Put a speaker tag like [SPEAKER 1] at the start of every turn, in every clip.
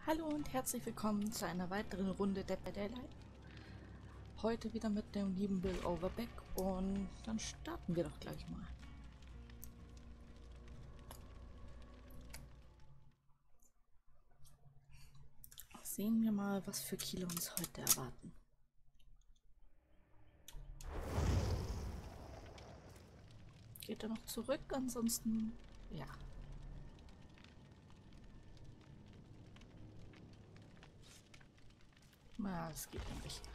[SPEAKER 1] Hallo und herzlich willkommen zu einer weiteren Runde Dead by Daylight. Heute wieder mit dem lieben Bill Overbeck und dann starten wir doch gleich mal. Sehen wir mal, was für Kilo uns heute erwarten. Geht er noch zurück? Ansonsten ja. Na, das geht ja nicht.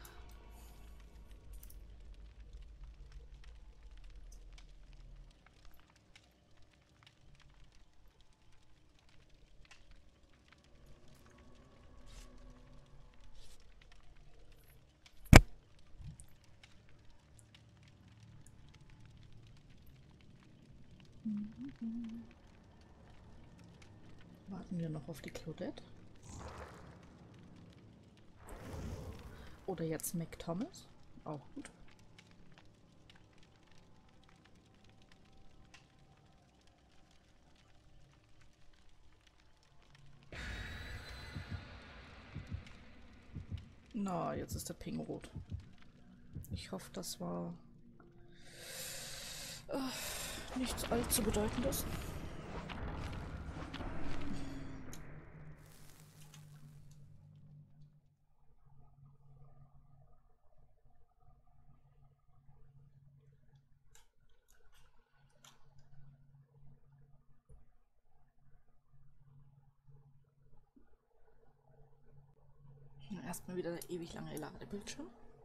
[SPEAKER 1] Warten wir noch auf die Claudette. Oder jetzt Mac Thomas. Auch gut. Na, jetzt ist der Ping rot. Ich hoffe, das war nichts allzu Bedeutendes. Erstmal wieder der ewig lange Ladebildschirm.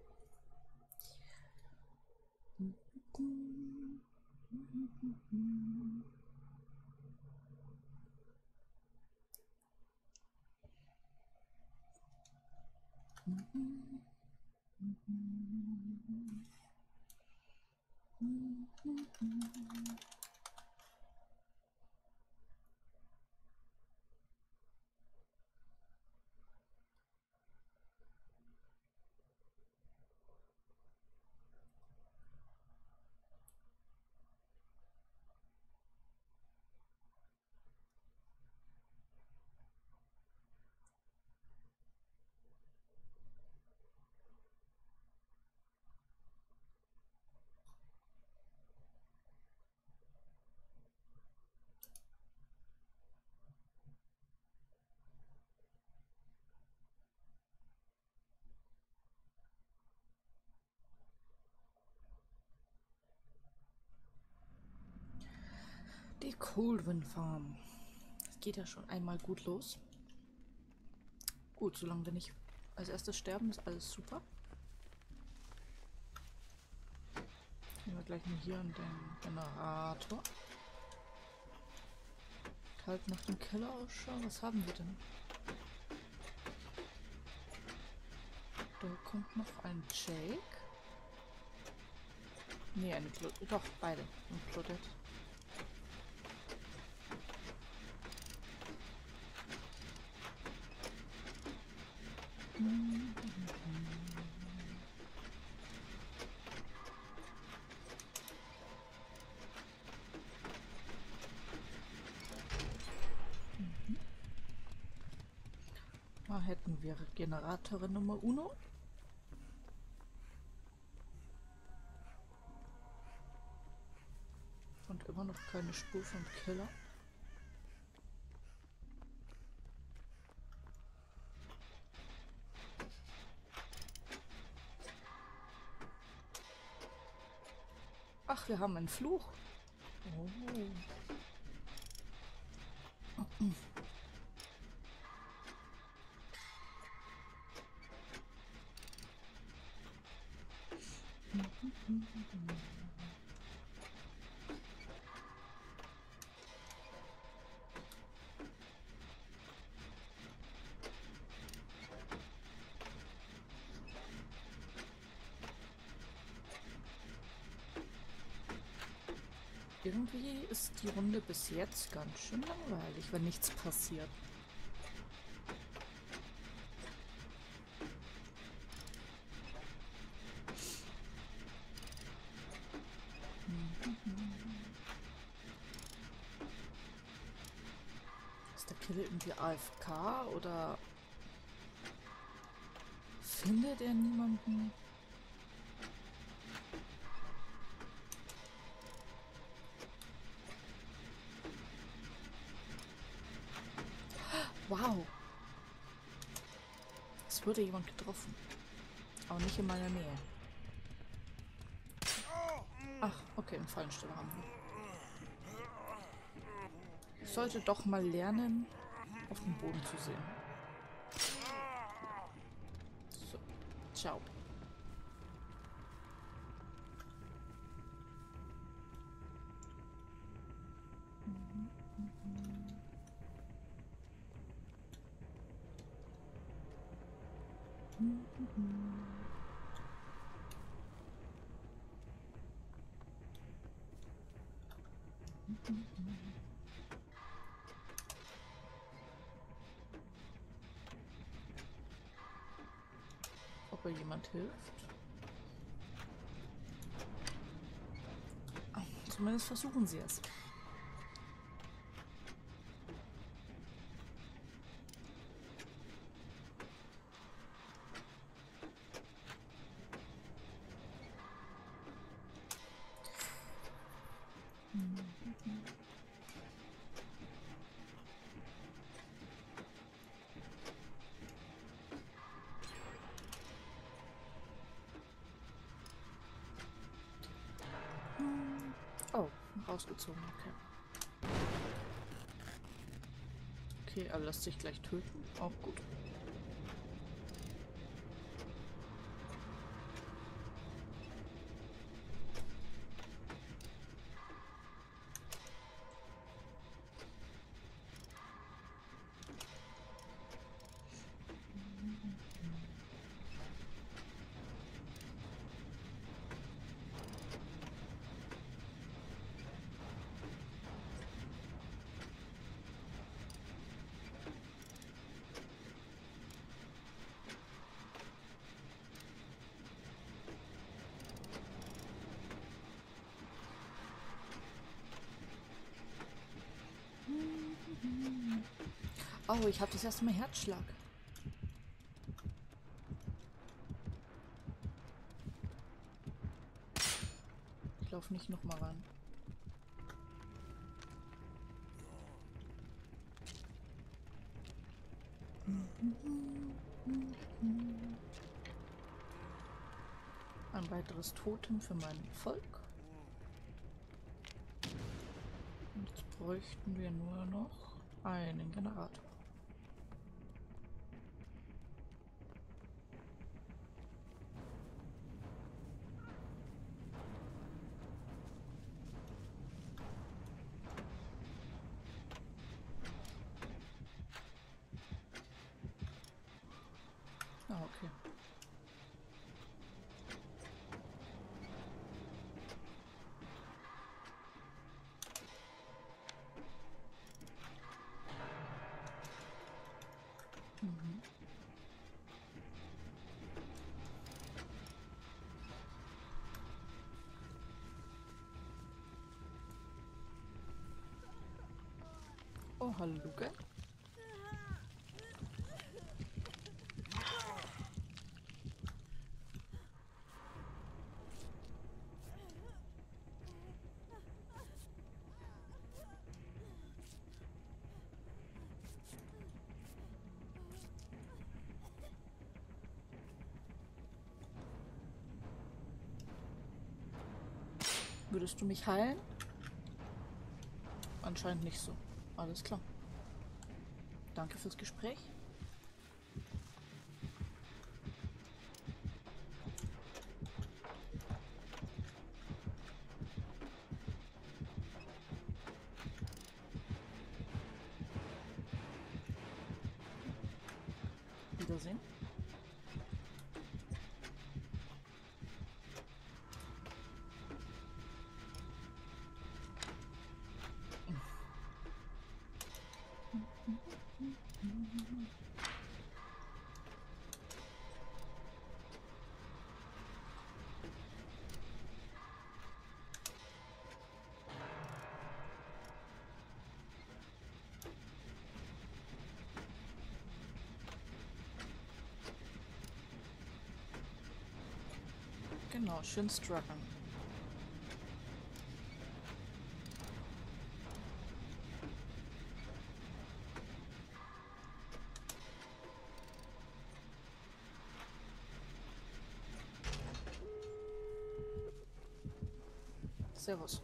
[SPEAKER 1] Die Coldwind Farm. Das geht ja schon einmal gut los. Gut, solange wir nicht als erstes sterben, ist alles super. Nehmen wir gleich mal hier an den Generator. Kalt nach dem Keller ausschauen. Was haben wir denn? Da kommt noch ein Jake. Nee, eine Claudette. Doch, beide. Und Claudette. Da hätten wir Generatorin Nummer 1. Und immer noch keine Spur vom Killer. Ach, wir haben einen Fluch. Oh. Irgendwie ist die Runde bis jetzt ganz schön langweilig, wenn nichts passiert. Ist der Killer irgendwie AFK oder Findet er niemanden? Wow. Es wurde jemand getroffen. Aber nicht in meiner Nähe. Ach, okay, einen Fallensteller haben wir. Ich sollte doch mal lernen, auf den Boden zu sehen. So, ciao. Ob jemand hilft? Zumindest versuchen sie es. Oh, rausgezogen, okay. Okay, er lässt sich gleich töten. Auch gut. Oh, ich habe das erste Mal Herzschlag. Ich laufe nicht nochmal ran. Ein weiteres Totem für mein Volk. Und jetzt bräuchten wir nur noch einen Generator. Ah, okay. Mhm. Oh, hallo, Luke. Würdest du mich heilen? Anscheinend nicht so. Alles klar. Danke fürs Gespräch. Wiedersehen. Genau, schön strugglen. Servus.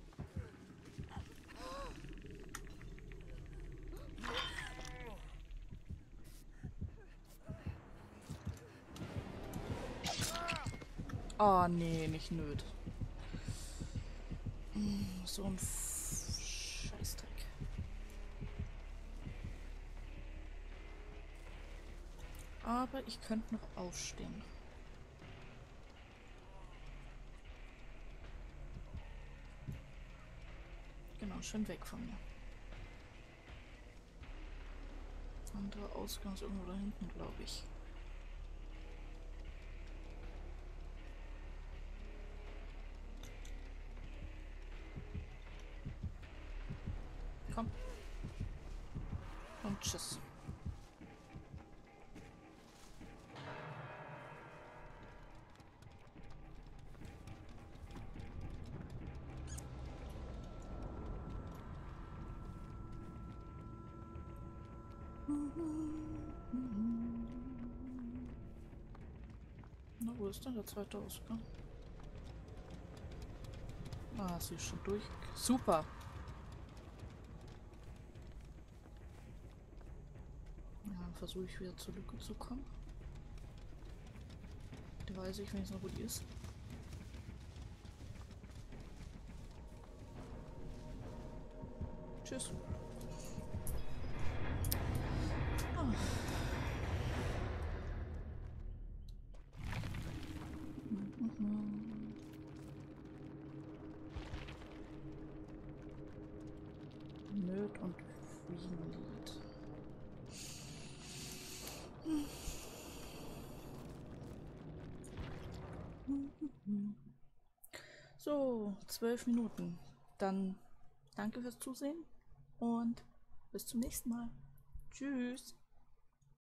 [SPEAKER 1] Oh, nee, nicht nöt. So ein Scheißdreck. Aber ich könnte noch aufstehen. Genau, schön weg von mir. Anderer Ausgang ist irgendwo da hinten, glaube ich. Komm. Und tschüss. Na, wo ist denn der zweite Ausgang? Ah, sie ist schon durch. Super. Ja, dann versuche ich wieder zur Lücke zu kommen. Da weiß ich wenigstens noch, wo die ist. Tschüss. Ah. Nöt und Wiegenlied. So, 12 Minuten. Dann danke fürs Zusehen und bis zum nächsten Mal. Tschüss.